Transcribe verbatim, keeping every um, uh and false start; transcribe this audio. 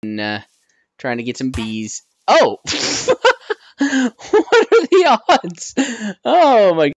uh, trying to get some bees. Oh! What are the odds? Oh my